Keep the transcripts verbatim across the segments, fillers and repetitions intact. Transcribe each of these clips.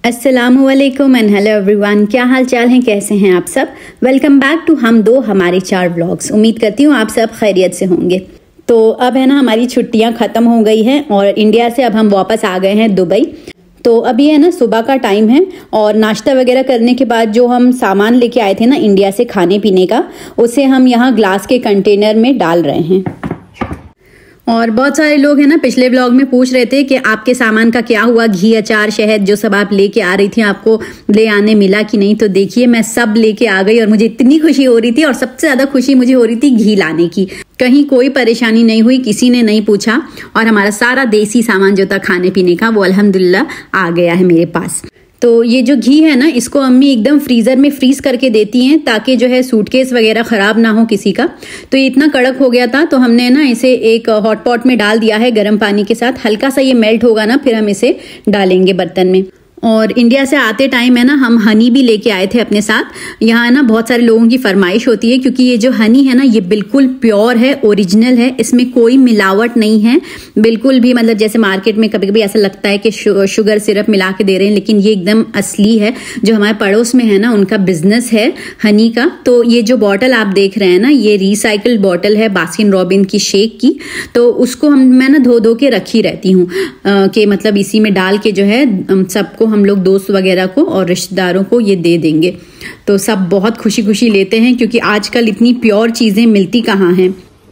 अस्सलामुअलैकुम and hello everyone, क्या हाल चाल हैं, कैसे हैं आप सब। वेलकम बैक टू हम दो हमारे चार व्लॉग्स। उम्मीद करती हूँ आप सब खैरियत से होंगे। तो अब है ना, हमारी छुट्टियां ख़त्म हो गई हैं और इंडिया से अब हम वापस आ गए हैं दुबई। तो अभी है ना सुबह का टाइम है और नाश्ता वगैरह करने के बाद जो हम सामान लेके आए थे ना इंडिया से खाने पीने का, उसे हम यहाँ ग्लास के कंटेनर में डाल रहे हैं। और बहुत सारे लोग हैं ना पिछले ब्लॉग में पूछ रहे थे कि आपके सामान का क्या हुआ, घी, अचार, शहद जो सब आप लेके आ रही थी, आपको ले आने मिला कि नहीं। तो देखिए मैं सब लेके आ गई और मुझे इतनी खुशी हो रही थी और सबसे ज़्यादा खुशी मुझे हो रही थी घी लाने की। कहीं कोई परेशानी नहीं हुई, किसी ने नहीं पूछा और हमारा सारा देसी सामान जो था खाने पीने का वो अल्हम्दुलिल्लाह आ गया है मेरे पास। तो ये जो घी है ना, इसको अम्मी एकदम फ्रीज़र में फ्रीज़ करके देती हैं ताकि जो है सूटकेस वगैरह ख़राब ना हो किसी का। तो ये इतना कड़क हो गया था तो हमने ना इसे एक हॉट पॉट में डाल दिया है गर्म पानी के साथ। हल्का सा ये मेल्ट होगा ना, फिर हम इसे डालेंगे बर्तन में। और इंडिया से आते टाइम है ना हम हनी भी लेके आए थे अपने साथ। यहाँ ना बहुत सारे लोगों की फरमाइश होती है क्योंकि ये जो हनी है ना ये बिल्कुल प्योर है, ओरिजिनल है, इसमें कोई मिलावट नहीं है बिल्कुल भी। मतलब जैसे मार्केट में कभी कभी ऐसा लगता है कि शुगर सिरप मिला के दे रहे हैं, लेकिन ये एकदम असली है। जो हमारे पड़ोस में है ना उनका बिजनेस है हनी का। तो ये जो बॉटल आप देख रहे हैं ना, ये रिसाइकल्ड बॉटल है बास्किन रॉबिन की शेक की। तो उसको हम मैं ना धो धो के रखी रहती हूँ कि मतलब इसी में डाल के जो है सबको, हम लोग दोस्त वगैरह को और रिश्तेदारों को ये दे देंगे। तो सब बहुत खुशी खुशी लेते हैं क्योंकि आजकल इतनी प्योर चीज़ें मिलती कहाँ हैं।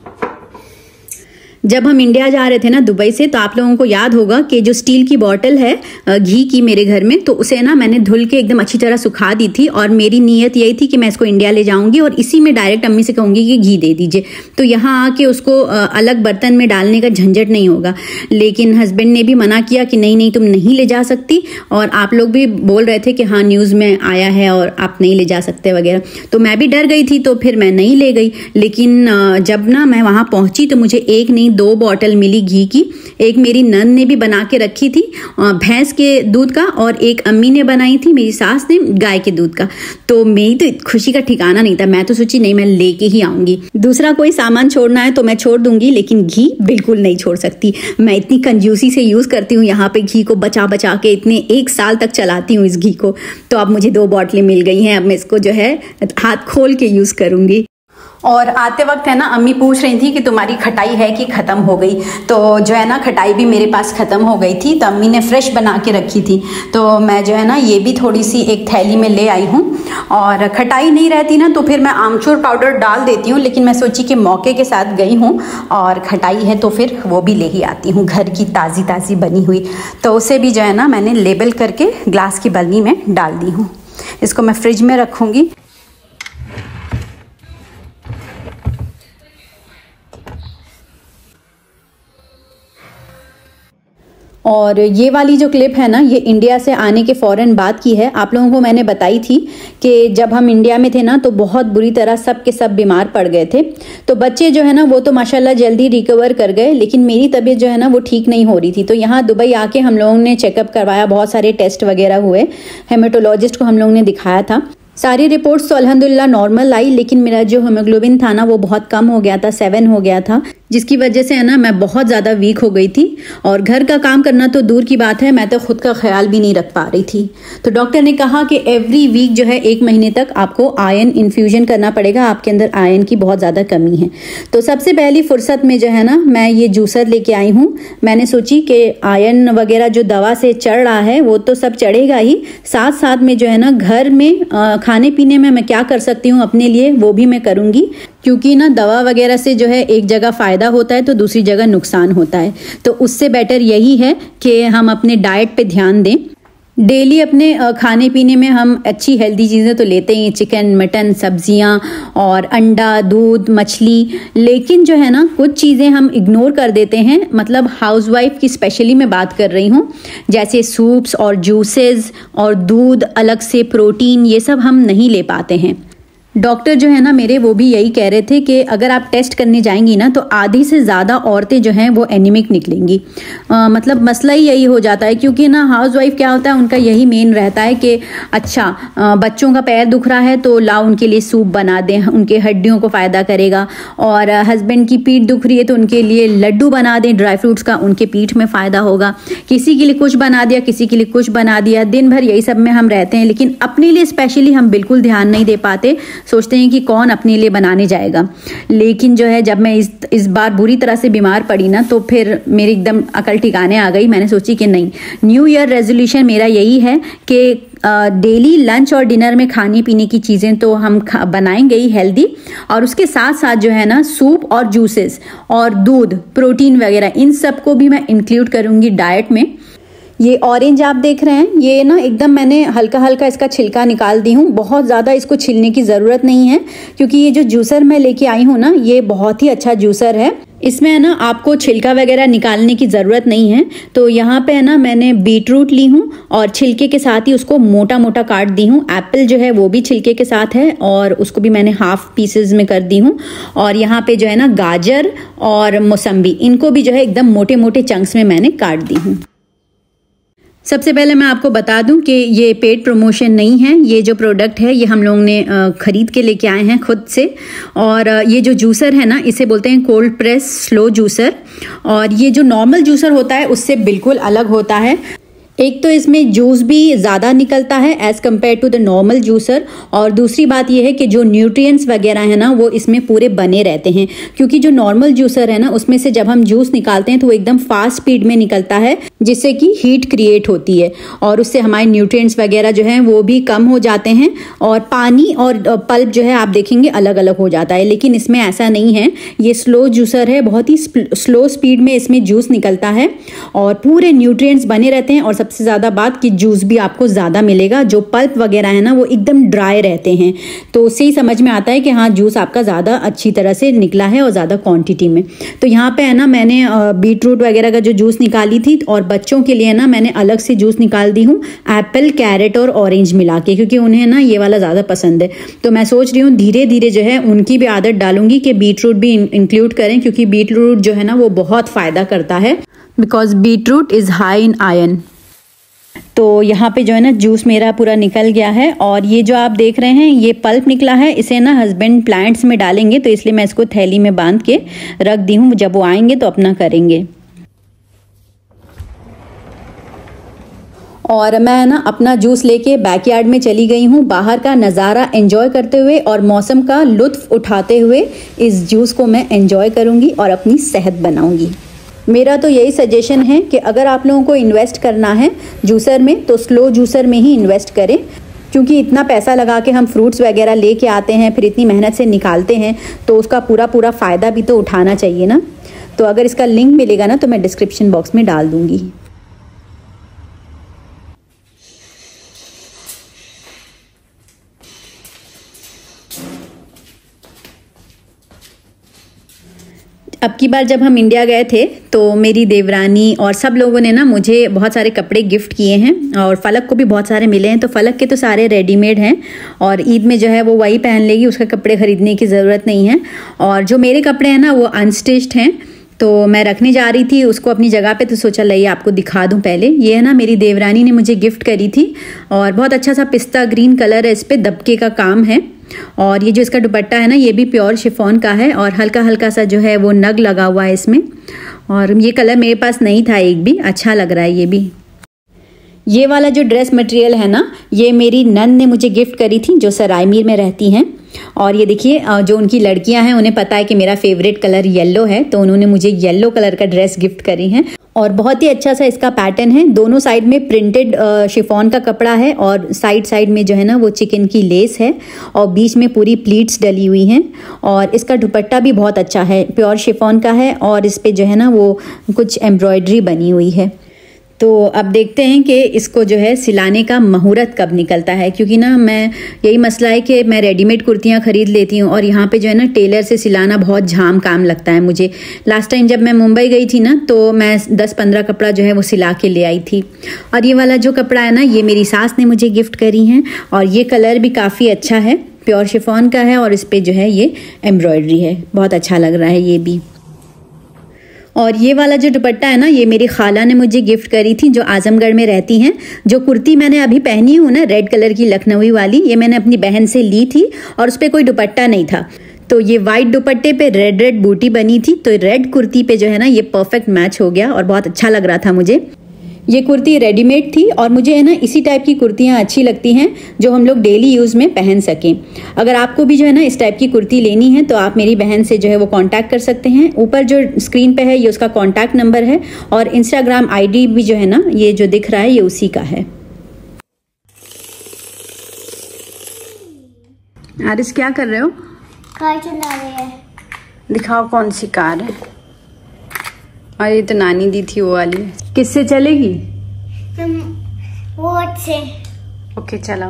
जब हम इंडिया जा रहे थे ना दुबई से, तो आप लोगों को याद होगा कि जो स्टील की बॉटल है घी की मेरे घर में, तो उसे ना मैंने धुल के एकदम अच्छी तरह सुखा दी थी और मेरी नीयत यही थी कि मैं इसको इंडिया ले जाऊंगी और इसी में डायरेक्ट अम्मी से कहूंगी कि घी दे दीजिए। तो यहाँ आके उसको अलग बर्तन में डालने का झंझट नहीं होगा। लेकिन हस्बैंड ने भी मना किया कि नहीं नहीं तुम नहीं ले जा सकती, और आप लोग भी बोल रहे थे कि हाँ न्यूज़ में आया है और आप नहीं ले जा सकते वगैरह। तो मैं भी डर गई थी, तो फिर मैं नहीं ले गई। लेकिन जब ना मैं वहाँ पहुँची तो मुझे एक नहीं दो बॉटल मिली घी की। एक मेरी नन ने भी बना के रखी थी भैंस के दूध का, और एक अम्मी ने बनाई थी मेरी सास ने गाय के दूध का। तो मेरी तो खुशी का ठिकाना नहीं था। मैं तो सोची नहीं मैं लेके ही आऊंगी। दूसरा कोई सामान छोड़ना है तो मैं छोड़ दूंगी, लेकिन घी बिल्कुल नहीं छोड़ सकती। मैं इतनी कंजूसी से यूज करती हूँ यहाँ पे घी को, बचा बचा के इतने एक साल तक चलाती हूँ इस घी को। तो अब मुझे दो बॉटलें मिल गई हैं, अब मैं इसको जो है हाथ खोल के यूज करूंगी। और आते वक्त है ना अम्मी पूछ रही थी कि तुम्हारी खटाई है कि ख़त्म हो गई। तो जो है ना खटाई भी मेरे पास ख़त्म हो गई थी, तो अम्मी ने फ्रेश बना के रखी थी। तो मैं जो है ना ये भी थोड़ी सी एक थैली में ले आई हूँ। और खटाई नहीं रहती ना तो फिर मैं आमचूर पाउडर डाल देती हूँ, लेकिन मैं सोची कि मौके के साथ गई हूँ और खटाई है तो फिर वो भी ले ही आती हूँ, घर की ताज़ी ताज़ी बनी हुई। तो उसे भी जो है ना मैंने लेबल करके ग्लास की बरनी में डाल दी हूँ। इसको मैं फ्रिज में रखूँगी। और ये वाली जो क्लिप है ना, ये इंडिया से आने के फ़ौरन बाद की है। आप लोगों को मैंने बताई थी कि जब हम इंडिया में थे ना तो बहुत बुरी तरह सब के सब बीमार पड़ गए थे। तो बच्चे जो है ना वो तो माशाल्लाह जल्दी रिकवर कर गए, लेकिन मेरी तबीयत जो है ना वो ठीक नहीं हो रही थी। तो यहाँ दुबई आके हम लोगों ने चेकअप करवाया, बहुत सारे टेस्ट वगैरह हुए, हेमेटोलॉजिस्ट को हम लोगों ने दिखाया था। सारी रिपोर्ट्स तो अल्हम्दुलिल्लाह नॉर्मल आई, लेकिन मेरा जो हीमोग्लोबिन था ना वो बहुत कम हो गया था, सेवन हो गया था, जिसकी वजह से है ना मैं बहुत ज़्यादा वीक हो गई थी। और घर का काम करना तो दूर की बात है, मैं तो खुद का ख्याल भी नहीं रख पा रही थी। तो डॉक्टर ने कहा कि एवरी वीक जो है एक महीने तक आपको आयरन इन्फ्यूजन करना पड़ेगा, आपके अंदर आयरन की बहुत ज़्यादा कमी है। तो सबसे पहली फुर्सत में जो है ना मैं ये जूसर लेके आई हूँ। मैंने सोची कि आयरन वगैरह जो दवा से चढ़ रहा है वो तो सब चढ़ेगा ही, साथ साथ में जो है ना घर में आ, खाने पीने में मैं क्या कर सकती हूँ अपने लिए वो भी मैं करूँगी। क्योंकि ना दवा वगैरह से जो है एक जगह फ़ायदा होता है तो दूसरी जगह नुकसान होता है। तो उससे बेटर यही है कि हम अपने डाइट पे ध्यान दें। डेली अपने खाने पीने में हम अच्छी हेल्दी चीज़ें तो लेते ही, चिकन, मटन, सब्जियां और अंडा, दूध, मछली, लेकिन जो है ना कुछ चीज़ें हम इग्नोर कर देते हैं। मतलब हाउसवाइफ की स्पेशली मैं बात कर रही हूँ, जैसे सूप्स और जूसेस और दूध, अलग से प्रोटीन, ये सब हम नहीं ले पाते हैं। डॉक्टर जो है ना मेरे वो भी यही कह रहे थे कि अगर आप टेस्ट करने जाएंगी ना तो आधी से ज़्यादा औरतें जो हैं वो एनीमिक निकलेंगी। आ, मतलब मसला ही यही हो जाता है, क्योंकि ना हाउसवाइफ क्या होता है उनका यही मेन रहता है कि अच्छा आ, बच्चों का पैर दुख रहा है तो लाओ उनके लिए सूप बना दें, उनके हड्डियों को फ़ायदा करेगा। और हस्बैंड की पीठ दुख रही है तो उनके लिए लड्डू बना दें ड्राई फ्रूट्स का, उनके पीठ में फ़ायदा होगा। किसी के लिए कुछ बना दिया, किसी के लिए कुछ बना दिया, दिन भर यही सब में हम रहते हैं, लेकिन अपने लिए स्पेशली हम बिल्कुल ध्यान नहीं दे पाते। सोचते हैं कि कौन अपने लिए बनाने जाएगा। लेकिन जो है जब मैं इस इस बार बुरी तरह से बीमार पड़ी ना तो फिर मेरी एकदम अकल ठिकाने आ गई। मैंने सोची कि नहीं, न्यू ईयर रेजोल्यूशन मेरा यही है कि डेली लंच और डिनर में खाने पीने की चीज़ें तो हम बनाएंगे ही हेल्दी, और उसके साथ साथ जो है ना सूप और जूसेस और दूध, प्रोटीन वगैरह, इन सब को भी मैं इंक्लूड करूँगी डाइट में। ये ऑरेंज आप देख रहे हैं, ये ना एकदम मैंने हल्का हल्का इसका छिलका निकाल दी हूँ, बहुत ज़्यादा इसको छिलने की ज़रूरत नहीं है, क्योंकि ये जो जूसर मैं लेके आई हूँ ना ये बहुत ही अच्छा जूसर है। इसमें है ना आपको छिलका वगैरह निकालने की ज़रूरत नहीं है। तो यहाँ पे है ना मैंने बीट रूट ली हूँ और छिलके के साथ ही उसको मोटा मोटा काट दी हूँ। एप्पल जो है वो भी छिलके के साथ है और उसको भी मैंने हाफ पीसेस में कर दी हूँ। और यहाँ पे जो है ना गाजर और मौसम्बी, इनको भी जो है एकदम मोटे मोटे चंक्स में मैंने काट दी हूँ। सबसे पहले मैं आपको बता दूं कि ये पेड प्रमोशन नहीं है। ये जो प्रोडक्ट है ये हम लोगों ने ख़रीद के लेके आए हैं खुद से। और ये जो जूसर है ना इसे बोलते हैं कोल्ड प्रेस स्लो जूसर, और ये जो नॉर्मल जूसर होता है उससे बिल्कुल अलग होता है। एक तो इसमें जूस भी ज़्यादा निकलता है as compare to the normal juicer, और दूसरी बात यह है कि जो न्यूट्रिएंट्स वगैरह है ना वो इसमें पूरे बने रहते हैं। क्योंकि जो नॉर्मल जूसर है ना उसमें से जब हम जूस निकालते हैं तो वो एकदम फास्ट स्पीड में निकलता है, जिससे कि हीट क्रिएट होती है और उससे हमारे न्यूट्रिएंट्स वगैरह जो हैं वो भी कम हो जाते हैं, और पानी और पल्प जो है आप देखेंगे अलग अलग हो जाता है। लेकिन इसमें ऐसा नहीं है, ये स्लो जूसर है, बहुत ही स्लो स्पीड में इसमें जूस निकलता है और पूरे न्यूट्रिएंट्स बने रहते हैं। और सबसे ज़्यादा बात कि जूस भी आपको ज़्यादा मिलेगा। जो पल्प वगैरह है ना वो एकदम ड्राई रहते हैं, तो उससे ही समझ में आता है कि हाँ जूस आपका ज़्यादा अच्छी तरह से निकला है और ज़्यादा क्वांटिटी में। तो यहाँ पे है ना मैंने बीट रूट वगैरह का जो जूस निकाली थी, और बच्चों के लिए ना मैंने अलग से जूस निकाल दी हूँ एप्पल, कैरेट और ऑरेंज मिला के, क्योंकि उन्हें ना ये वाला ज़्यादा पसंद है। तो मैं सोच रही हूँ धीरे धीरे जो है उनकी भी आदत डालूंगी कि बीट रूट भी इंक्लूड करें, क्योंकि बीट रूट जो है ना वो बहुत फ़ायदा करता है, because beetroot is high in iron. तो यहाँ पे जो है ना जूस मेरा पूरा निकल गया है, और ये जो आप देख रहे हैं ये पल्प निकला है, इसे ना हस्बैंड प्लांट्स में डालेंगे, तो इसलिए मैं इसको थैली में बांध के रख दी हूँ, जब वो आएंगे तो अपना करेंगे। और मैं ना अपना जूस लेके बैकयार्ड में चली गई हूँ, बाहर का नज़ारा एंजॉय करते हुए और मौसम का लुत्फ़ उठाते हुए इस जूस को मैं एंजॉय करूँगी और अपनी सेहत बनाऊँगी। मेरा तो यही सजेशन है कि अगर आप लोगों को इन्वेस्ट करना है जूसर में तो स्लो जूसर में ही इन्वेस्ट करें, क्योंकि इतना पैसा लगा के हम फ्रूट्स वगैरह लेके आते हैं, फिर इतनी मेहनत से निकालते हैं, तो उसका पूरा पूरा फ़ायदा भी तो उठाना चाहिए ना। तो अगर इसका लिंक मिलेगा ना तो मैं डिस्क्रिप्शन बॉक्स में डाल दूँगी। अब की बार जब हम इंडिया गए थे तो मेरी देवरानी और सब लोगों ने ना मुझे बहुत सारे कपड़े गिफ्ट किए हैं, और फलक को भी बहुत सारे मिले हैं। तो फलक के तो सारे रेडीमेड हैं और ईद में जो है वो वही पहन लेगी, उसका कपड़े ख़रीदने की ज़रूरत नहीं है। और जो मेरे कपड़े हैं ना वो अनस्टिच्ड हैं, तो मैं रखने जा रही थी उसको अपनी जगह पे, तो सोचा लाइए आपको दिखा दूं पहले। ये है ना मेरी देवरानी ने मुझे गिफ्ट करी थी, और बहुत अच्छा सा पिस्ता ग्रीन कलर है, इस पर दबके का काम है। और ये जो इसका दुपट्टा है ना ये भी प्योर शिफॉन का है, और हल्का हल्का सा जो है वो नग लगा हुआ है इसमें, और ये कलर मेरे पास नहीं था एक भी, अच्छा लग रहा है ये भी। ये वाला जो ड्रेस मटेरियल है ना ये मेरी नन ने मुझे गिफ्ट करी थी, जो सरायमीर में रहती हैं। और ये देखिए जो उनकी लड़कियां हैं उन्हें पता है कि मेरा फेवरेट कलर येलो है, तो उन्होंने मुझे येलो कलर का ड्रेस गिफ्ट करी है। और बहुत ही अच्छा सा इसका पैटर्न है, दोनों साइड में प्रिंटेड शिफॉन का कपड़ा है, और साइड साइड में जो है ना वो चिकन की लेस है, और बीच में पूरी प्लीट्स डली हुई हैं। और इसका दुपट्टा भी बहुत अच्छा है, प्योर शिफॉन का है, और इस पे जो है ना वो कुछ एम्ब्रॉयडरी बनी हुई है। तो अब देखते हैं कि इसको जो है सिलाने का मुहूर्त कब निकलता है, क्योंकि ना मैं यही मसला है कि मैं रेडीमेड कुर्तियाँ ख़रीद लेती हूँ, और यहाँ पे जो है ना टेलर से सिलाना बहुत झाम काम लगता है मुझे। लास्ट टाइम जब मैं मुंबई गई थी ना तो मैं दस पंद्रह कपड़ा जो है वो सिला के ले आई थी। और ये वाला जो कपड़ा है ना ये मेरी सास ने मुझे गिफ्ट करी हैं, और ये कलर भी काफ़ी अच्छा है, प्योर शिफॉन का है और इस पे जो है ये एम्ब्रॉयडरी है, बहुत अच्छा लग रहा है ये भी। और ये वाला जो दुपट्टा है ना, ये मेरी खाला ने मुझे गिफ्ट करी थी, जो आजमगढ़ में रहती हैं। जो कुर्ती मैंने अभी पहनी हूँ ना, रेड कलर की लखनवी वाली, ये मैंने अपनी बहन से ली थी और उस पर कोई दुपट्टा नहीं था, तो ये वाइट दुपट्टे पे रेड रेड बूटी बनी थी, तो रेड कुर्ती पे जो है ना ये परफेक्ट मैच हो गया और बहुत अच्छा लग रहा था मुझे। ये कुर्ती रेडीमेड थी और मुझे है ना इसी टाइप की कुर्तियाँ अच्छी लगती हैं जो हम लोग डेली यूज़ में पहन सकें। अगर आपको भी जो है ना इस टाइप की कुर्ती लेनी है तो आप मेरी बहन से जो है वो कांटेक्ट कर सकते हैं। ऊपर जो स्क्रीन पे है ये उसका कांटेक्ट नंबर है और इंस्टाग्राम आईडी भी जो है ना ये जो दिख रहा है ये उसी का है। आरिस क्या कर रहे हो? कार चला रहे हैं। दिखाओ कौन सी कार है। और ये तो नानी दी थी वो वाली। किससे चलेगी? हम वो से। ओके चलाओ।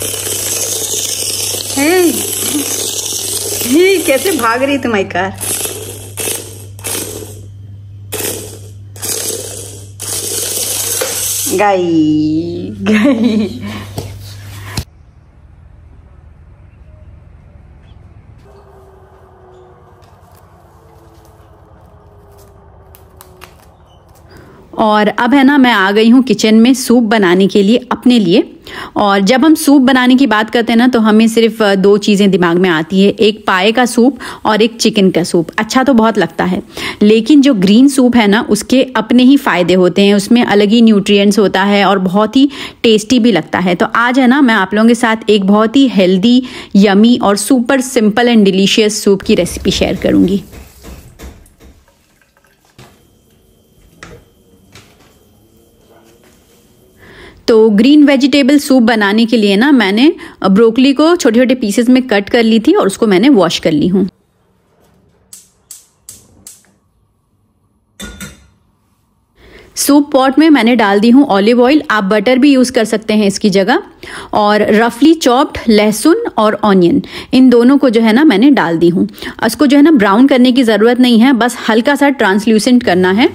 हे, हे कैसे भाग रही तुम्हारी कार। गई गई। और अब है ना मैं आ गई हूँ किचन में सूप बनाने के लिए अपने लिए। और जब हम सूप बनाने की बात करते हैं ना तो हमें सिर्फ दो चीज़ें दिमाग में आती है, एक पाए का सूप और एक चिकन का सूप। अच्छा तो बहुत लगता है, लेकिन जो ग्रीन सूप है ना उसके अपने ही फ़ायदे होते हैं, उसमें अलग ही न्यूट्रिएंट्स होता है और बहुत ही टेस्टी भी लगता है। तो आज है ना मैं आप लोगों के साथ एक बहुत ही हेल्दी, यमी और super simple and delicious soup की रेसिपी शेयर करूँगी। तो ग्रीन वेजिटेबल सूप बनाने के लिए ना मैंने ब्रोकली को छोटे छोटे पीसेस में कट कर ली थी और उसको मैंने वॉश कर ली हूँ। सूप पॉट में मैंने डाल दी हूँ ऑलिव ऑयल, आप बटर भी यूज़ कर सकते हैं इसकी जगह। और रफली चॉप्ड लहसुन और ऑनियन, इन दोनों को जो है ना मैंने डाल दी हूँ। इसको जो है ना ब्राउन करने की ज़रूरत नहीं है, बस हल्का सा ट्रांसल्यूसेंट करना है।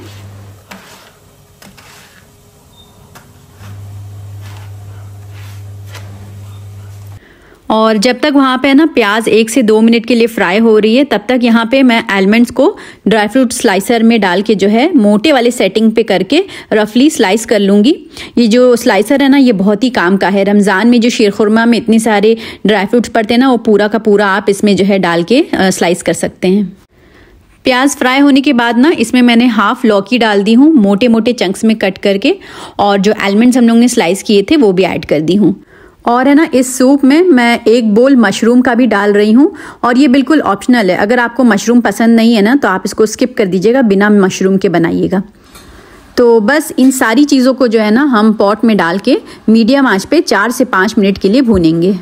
और जब तक वहाँ पे ना प्याज एक से दो मिनट के लिए फ्राई हो रही है, तब तक यहाँ पे मैं आलमंड्स को ड्राई फ्रूट स्लाइसर में डाल के जो है मोटे वाले सेटिंग पे करके रफली स्लाइस कर लूँगी। ये जो स्लाइसर है ना ये बहुत ही काम का है। रमज़ान में जो शीरखुरमा में इतने सारे ड्राई फ्रूट्स पड़ते हैं ना, वो पूरा का पूरा आप इसमें जो है डाल के स्लाइस कर सकते हैं। प्याज फ्राई होने के बाद ना इसमें मैंने हाफ लौकी डाल दी हूँ मोटे मोटे चंक्स में कट करके, और जो आलमंड्स हम लोग ने स्लाइस किए थे वो भी ऐड कर दी हूँ। और है ना इस सूप में मैं एक बोल मशरूम का भी डाल रही हूँ, और ये बिल्कुल ऑप्शनल है। अगर आपको मशरूम पसंद नहीं है ना तो आप इसको स्किप कर दीजिएगा, बिना मशरूम के बनाइएगा। तो बस इन सारी चीज़ों को जो है ना हम पॉट में डाल के मीडियम आंच पे चार से पाँच मिनट के लिए भूनेंगे।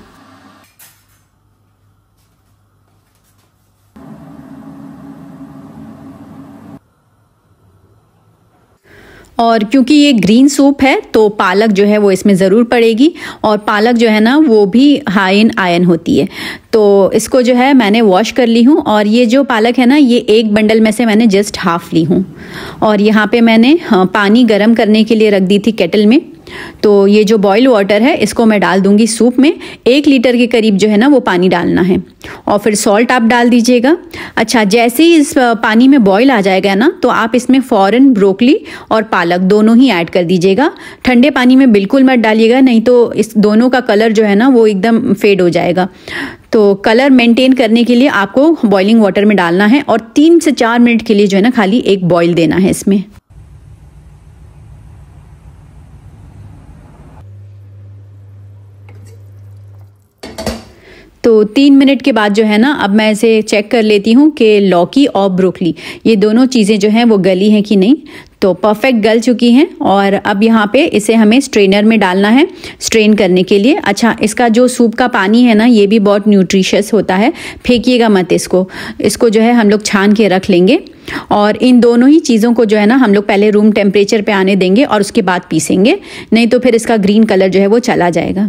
और क्योंकि ये ग्रीन सूप है तो पालक जो है वो इसमें ज़रूर पड़ेगी, और पालक जो है ना वो भी हाई इन आयरन होती है। तो इसको जो है मैंने वॉश कर ली हूँ, और ये जो पालक है ना ये एक बंडल में से मैंने जस्ट हाफ ली हूँ। और यहाँ पे मैंने हाँ, पानी गर्म करने के लिए रख दी थी केटल में। तो ये जो बॉयल वाटर है इसको मैं डाल दूंगी सूप में। एक लीटर के करीब जो है ना वो पानी डालना है, और फिर सॉल्ट आप डाल दीजिएगा। अच्छा, जैसे ही इस पानी में बॉयल आ जाएगा ना तो आप इसमें फ़ौरन ब्रोकली और पालक दोनों ही ऐड कर दीजिएगा। ठंडे पानी में बिल्कुल मत डालिएगा, नहीं तो इस दोनों का कलर जो है ना वो एकदम फेड हो जाएगा। तो कलर मेंटेन करने के लिए आपको बॉइलिंग वाटर में डालना है, और तीन से चार मिनट के लिए जो है ना खाली एक बॉयल देना है इसमें। तो तीन मिनट के बाद जो है ना अब मैं इसे चेक कर लेती हूँ कि लौकी और ब्रोकली ये दोनों चीज़ें जो हैं वो गली हैं कि नहीं। तो परफेक्ट गल चुकी हैं, और अब यहाँ पे इसे हमें स्ट्रेनर में डालना है स्ट्रेन करने के लिए। अच्छा, इसका जो सूप का पानी है ना ये भी बहुत न्यूट्रिशियस होता है, फेंकिएगा मत इसको। इसको जो है हम लोग छान के रख लेंगे, और इन दोनों ही चीज़ों को जो है ना हम लोग पहले रूम टेम्परेचर पे आने देंगे और उसके बाद पीसेंगे, नहीं तो फिर इसका ग्रीन कलर जो है वो चला जाएगा।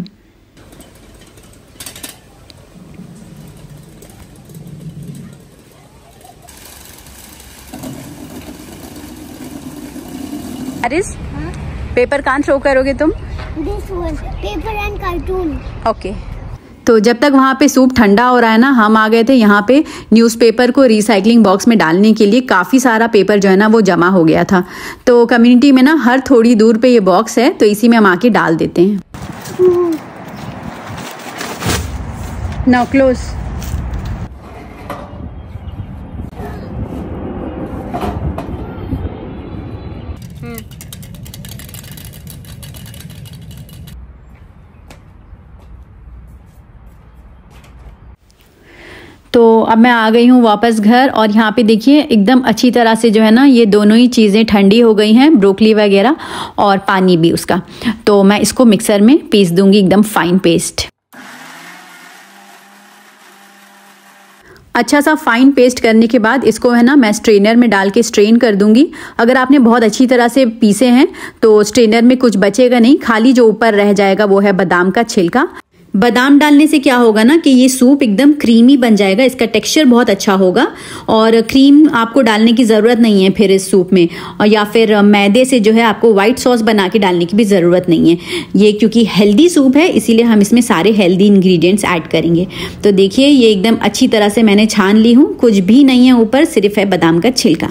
अरिस, पेपर कहाँ थ्रो करोगे तुम? This one paper and cartoon. Okay, तो जब तक वहाँ पे सूप ठंडा हो रहा है ना, हम आ गए थे यहाँ पे न्यूज़पेपर को रिसाइकलिंग बॉक्स में डालने के लिए। काफ़ी सारा पेपर जो है ना वो जमा हो गया था। तो कम्युनिटी में ना हर थोड़ी दूर पे ये बॉक्स है, तो इसी में हम आके डाल देते हैं। Now close. तो अब मैं आ गई हूँ वापस घर, और यहाँ पे देखिए एकदम अच्छी तरह से जो है ना ये दोनों ही चीज़ें ठंडी हो गई हैं, ब्रोकली वगैरह और पानी भी उसका। तो मैं इसको मिक्सर में पीस दूंगी, एकदम फाइन पेस्ट। अच्छा सा फाइन पेस्ट करने के बाद इसको है ना मैं स्ट्रेनर में डाल के स्ट्रेन कर दूंगी। अगर आपने बहुत अच्छी तरह से पीसे हैं तो स्ट्रेनर में कुछ बचेगा नहीं, खाली जो ऊपर रह जाएगा वो है बादाम का छिलका। बादाम डालने से क्या होगा ना कि ये सूप एकदम क्रीमी बन जाएगा, इसका टेक्सचर बहुत अच्छा होगा, और क्रीम आपको डालने की ज़रूरत नहीं है फिर इस सूप में, और या फिर मैदे से जो है आपको वाइट सॉस बना के डालने की भी ज़रूरत नहीं है। ये क्योंकि हेल्दी सूप है इसीलिए हम इसमें सारे हेल्दी इंग्रेडिएंट्स ऐड करेंगे। तो देखिए ये एकदम अच्छी तरह से मैंने छान ली हूँ, कुछ भी नहीं है ऊपर, सिर्फ है बादाम का छिलका।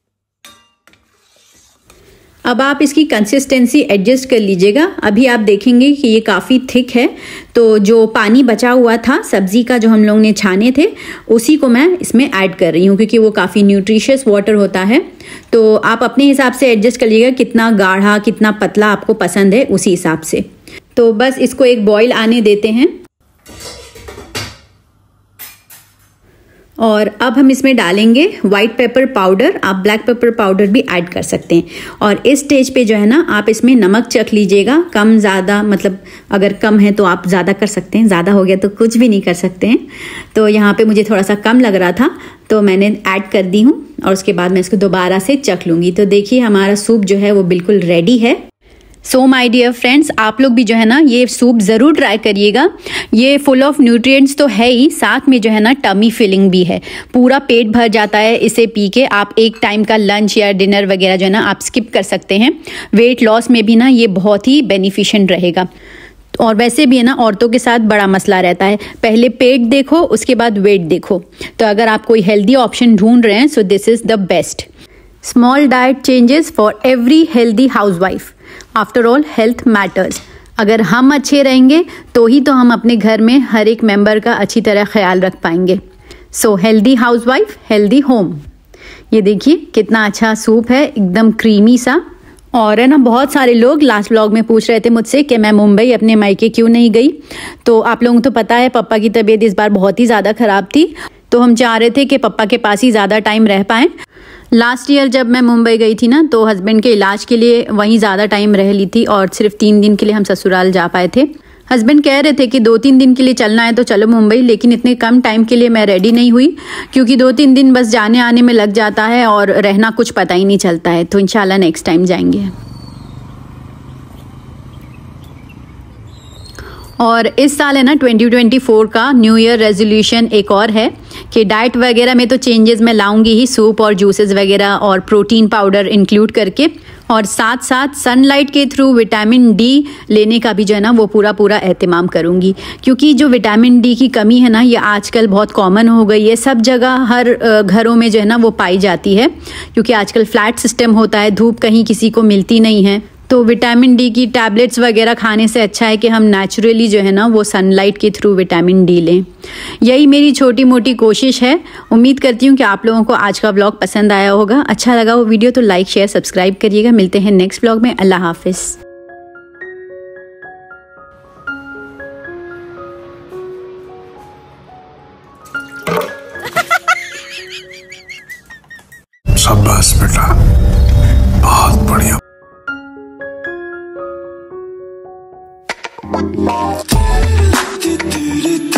अब आप इसकी कंसिस्टेंसी एडजस्ट कर लीजिएगा। अभी आप देखेंगे कि ये काफ़ी थिक है, तो जो पानी बचा हुआ था सब्जी का जो हम लोग ने छाने थे उसी को मैं इसमें ऐड कर रही हूँ, क्योंकि वो काफ़ी न्यूट्रिशियस वाटर होता है। तो आप अपने हिसाब से एडजस्ट कर लीजिएगा, कितना गाढ़ा कितना पतला आपको पसंद है उसी हिसाब से। तो बस इसको एक बॉईल आने देते हैं, और अब हम इसमें डालेंगे वाइट पेपर पाउडर। आप ब्लैक पेपर पाउडर भी ऐड कर सकते हैं। और इस स्टेज पे जो है ना आप इसमें नमक चख लीजिएगा, कम ज़्यादा, मतलब अगर कम है तो आप ज़्यादा कर सकते हैं, ज़्यादा हो गया तो कुछ भी नहीं कर सकते हैं। तो यहाँ पे मुझे थोड़ा सा कम लग रहा था तो मैंने ऐड कर दी हूँ, और उसके बाद मैं इसको दोबारा से चख लूँगी। तो देखिए हमारा सूप जो है वो बिल्कुल रेडी है। सो माय डियर फ्रेंड्स, आप लोग भी जो है ना ये सूप ज़रूर ट्राई करिएगा। ये फुल ऑफ न्यूट्रिएंट्स तो है ही, साथ में जो है ना टमी फिलिंग भी है, पूरा पेट भर जाता है इसे पी के। आप एक टाइम का लंच या डिनर वगैरह जो है ना आप स्किप कर सकते हैं। वेट लॉस में भी ना ये बहुत ही बेनिफिशिएंट रहेगा। और वैसे भी है ना औरतों के साथ बड़ा मसला रहता है, पहले पेट देखो उसके बाद वेट देखो। तो अगर आप कोई हेल्दी ऑप्शन ढूंढ रहे हैं so this is the best. Small diet changes for every healthy housewife. After all health matters. अगर हम अच्छे रहेंगे तो ही तो हम अपने घर में हर एक मेंबर का अच्छी तरह ख्याल रख पाएंगे। So healthy housewife healthy home. ये देखिए कितना अच्छा सूप है, एकदम क्रीमी सा। और है ना बहुत सारे लोग लास्ट व्लॉग में पूछ रहे थे मुझसे कि मैं मुंबई अपने मायके क्यों नहीं गई। तो आप लोगों को तो पता है पापा की तबीयत इस बार बहुत ही ज़्यादा ख़राब थी, तो हम चाह रहे थे कि पापा के पास ही ज़्यादा टाइम रह पाएँ। लास्ट ईयर जब मैं मुंबई गई थी ना तो हस्बैंड के इलाज के लिए वहीं ज़्यादा टाइम रह ली थी, और सिर्फ तीन दिन के लिए हम ससुराल जा पाए थे। हस्बैंड कह रहे थे कि दो तीन दिन के लिए चलना है तो चलो मुंबई, लेकिन इतने कम टाइम के लिए मैं रेडी नहीं हुई, क्योंकि दो तीन दिन बस जाने आने में लग जाता है और रहना कुछ पता ही नहीं चलता है। तो इंशाल्लाह नेक्स्ट टाइम जाएंगे। और इस साल है ना ट्वेंटी ट्वेंटी फोर का न्यू ईयर रेजोल्यूशन एक और है कि डाइट वगैरह में तो चेंजेस मैं लाऊंगी ही, सूप और जूसेस वगैरह और प्रोटीन पाउडर इंक्लूड करके, और साथ साथ सनलाइट के थ्रू विटामिन डी लेने का भी जो है ना वो पूरा पूरा एहतमाम करूंगी। क्योंकि जो विटामिन डी की कमी है ना ये आजकल बहुत कॉमन हो गई है, सब जगह हर घरों में जो है ना वो पाई जाती है, क्योंकि आजकल फ्लैट सिस्टम होता है, धूप कहीं किसी को मिलती नहीं है। तो विटामिन डी की टैबलेट्स वगैरह खाने से अच्छा है कि हम नेचुरली जो है ना वो सनलाइट के थ्रू विटामिन डी लें। यही मेरी छोटी मोटी कोशिश है। उम्मीद करती हूँ कि आप लोगों को आज का व्लॉग पसंद आया होगा। अच्छा लगा वो वीडियो तो लाइक शेयर सब्सक्राइब करिएगा। मिलते हैं नेक्स्ट व्लॉग में। अल्लाह हाफिज़। शाबाश बेटा, बहुत बढ़िया। तेरे